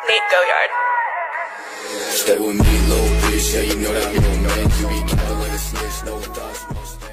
Nate Goyard. Stay with me, little bitch, yeah, you know that I'm your man. You be counting like a snitch, no thoughts, no